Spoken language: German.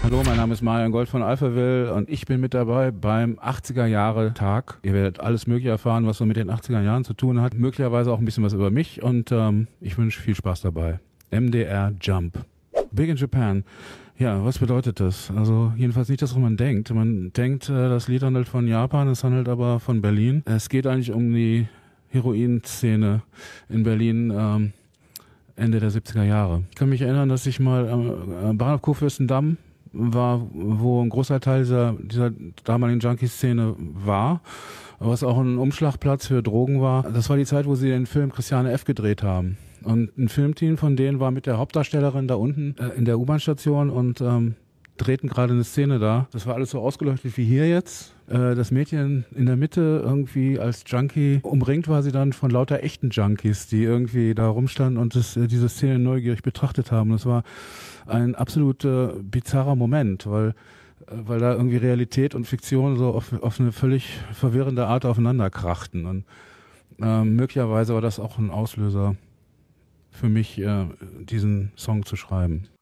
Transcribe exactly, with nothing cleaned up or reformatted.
Hallo, mein Name ist Marian Gold von Alphaville und ich bin mit dabei beim achtziger-Jahre-Tag. Ihr werdet alles Mögliche erfahren, was so mit den achtziger Jahren zu tun hat. Möglicherweise auch ein bisschen was über mich und ähm, ich wünsche viel Spaß dabei. M D R Jump. Big in Japan. Ja, was bedeutet das? Also jedenfalls nicht das, was man denkt. Man denkt, äh, das Lied handelt von Japan, es handelt aber von Berlin. Es geht eigentlich um die Heroin-Szene in Berlin ähm, Ende der siebziger Jahre. Ich kann mich erinnern, dass ich mal am Bahnhof Kurfürstendamm war, wo ein großer Teil dieser, dieser damaligen Junkie-Szene war, was auch ein Umschlagplatz für Drogen war. Das war die Zeit, wo sie den Film Christiane F. gedreht haben. Und ein Filmteam von denen war mit der Hauptdarstellerin da unten äh, in der U-Bahn-Station und ähm, drehten gerade eine Szene da. Das war alles so ausgeleuchtet wie hier jetzt. Äh, das Mädchen in der Mitte irgendwie als Junkie, umringt war sie dann von lauter echten Junkies, die irgendwie da rumstanden und das, äh, diese Szene neugierig betrachtet haben. Das war ein absolut äh, bizarrer Moment, weil weil da irgendwie Realität und Fiktion so auf, auf eine völlig verwirrende Art aufeinander krachten. Und äh, möglicherweise war das auch ein Auslöser für mich, äh, diesen Song zu schreiben.